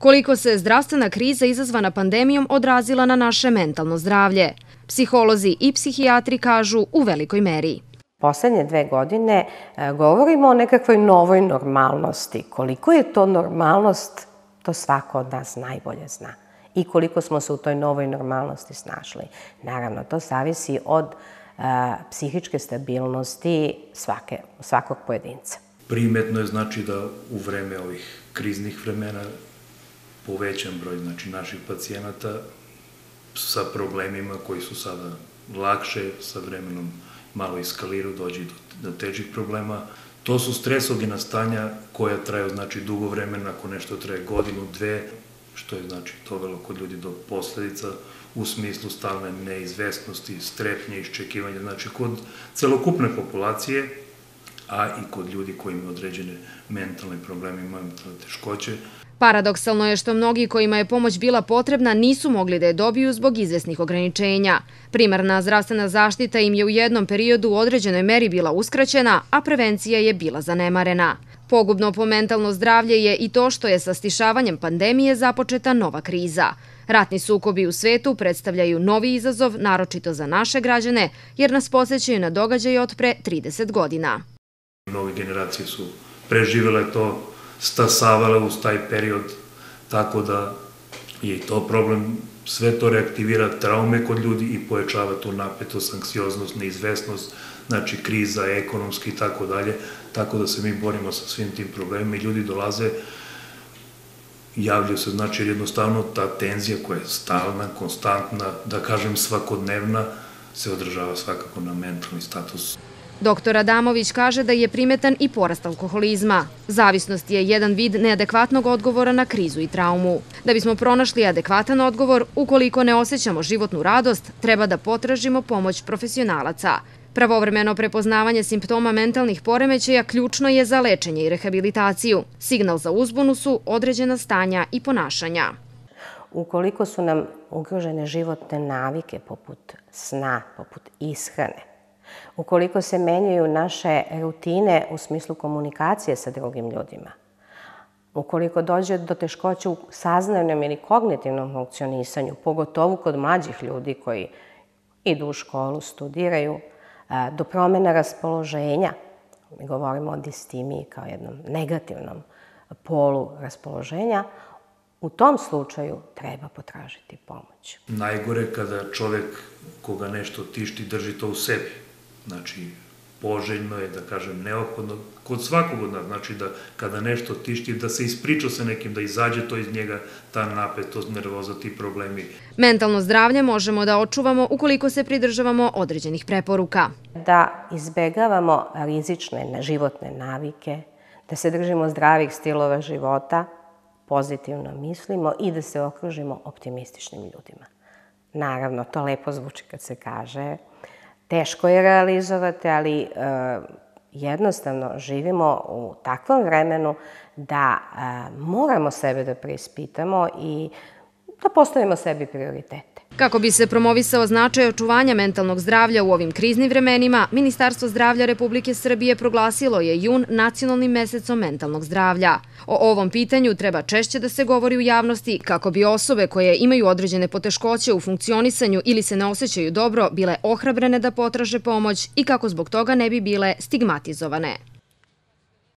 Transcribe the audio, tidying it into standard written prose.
Koliko se zdravstvena kriza izazvana pandemijom odrazila na naše mentalno zdravlje? Psiholozi i psihijatri kažu u velikoj meri. Poslednje 2 godine govorimo o nekakvoj novoj normalnosti. Koliko je to normalnost, to svako od nas najbolje zna. I koliko smo se u toj novoj normalnosti snašli. Naravno, to zavisi od psihičke stabilnosti svakog pojedinca. Primetno je znači da u vreme ovih kriznih vremena povećan broj naših pacijenata sa problemima koji su sada lakše, sa vremenom malo eskaliraju, dođe do težih problema. To su stresogena stanja koja traju dugo vremena, ako nešto traje godinu, 2, što je dovelo kod ljudi do posledica u smislu stalne neizvesnosti, strepnje, iščekivanja, kod celokupne populacije, a i kod ljudi koji imaju određene mentalne probleme, imaju mentalne teškoće. Paradoksalno je što mnogi kojima je pomoć bila potrebna nisu mogli da je dobiju zbog izvesnih ograničenja. Primarna zdravstvena zaštita im je u jednom periodu u određenoj meri bila uskraćena, a prevencija je bila zanemarena. Pogubno po mentalno zdravlje je i to što je sa stišavanjem pandemije započeta nova kriza. Ratni sukobi u svetu predstavljaju novi izazov, naročito za naše građane, jer nas podsjećaju na događaje od pre 30 godina. Nove generacije su preživele to, stasavale uz taj period, tako da je i to problem. Sve to reaktivira traume kod ljudi i pojačava tu napetost, anksioznost, neizvesnost, kriza, ekonomski i tako dalje. Tako da se mi borimo sa svim tim problemima i ljudi dolaze, javljaju se, jer jednostavno ta tenzija koja je stalna, konstantna, da kažem svakodnevna, se održava svakako na mentalni status. Doktor Adamović kaže da je primetan i porast alkoholizma. Zavisnost je jedan vid neadekvatnog odgovora na krizu i traumu. Da bismo pronašli adekvatan odgovor, ukoliko ne osjećamo životnu radost, treba da potražimo pomoć profesionalaca. Pravovremeno prepoznavanje simptoma mentalnih poremećaja ključno je za lečenje i rehabilitaciju. Signal za uzbunu su određena stanja i ponašanja. Ukoliko su nam ugrožene životne navike poput sna, poput ishrane, ukoliko se menjaju naše rutine u smislu komunikacije sa drugim ljudima, ukoliko dođe do teškoća u saznajnom ili kognitivnom funkcionisanju, pogotovo kod mlađih ljudi koji idu u školu, studiraju, do promjena raspoloženja, mi govorimo o distimiji kao jednom negativnom polu raspoloženja, u tom slučaju treba potražiti pomoć. Najgore je kada čovek koga nešto tišti drži to u sebi. Poželjno je, da kažem, neophodno, kod svakog od nas, da kada nešto tišti, da se ispriča sa nekim, da izađe to iz njega, ta napetost, nervoza, ti problemi. Mentalno zdravlje možemo da očuvamo ukoliko se pridržavamo određenih preporuka. Da izbegavamo rizične životne navike, da se držimo zdravih stilova života, pozitivno mislimo i da se okružimo optimističnim ljudima. Naravno, to lepo zvuči kad se kaže. Teško je realizovati, ali jednostavno živimo u takvom vremenu da moramo sebe da preispitamo i da postavimo sebi prioritete. Kako bi se promovisao značaj očuvanja mentalnog zdravlja u ovim kriznim vremenima, Ministarstvo zdravlja Republike Srbije proglasilo je jun nacionalnim mesecom mentalnog zdravlja. O ovom pitanju treba češće da se govori u javnosti kako bi osobe koje imaju određene poteškoće u funkcionisanju ili se ne osjećaju dobro bile ohrabrene da potraže pomoć i kako zbog toga ne bi bile stigmatizovane.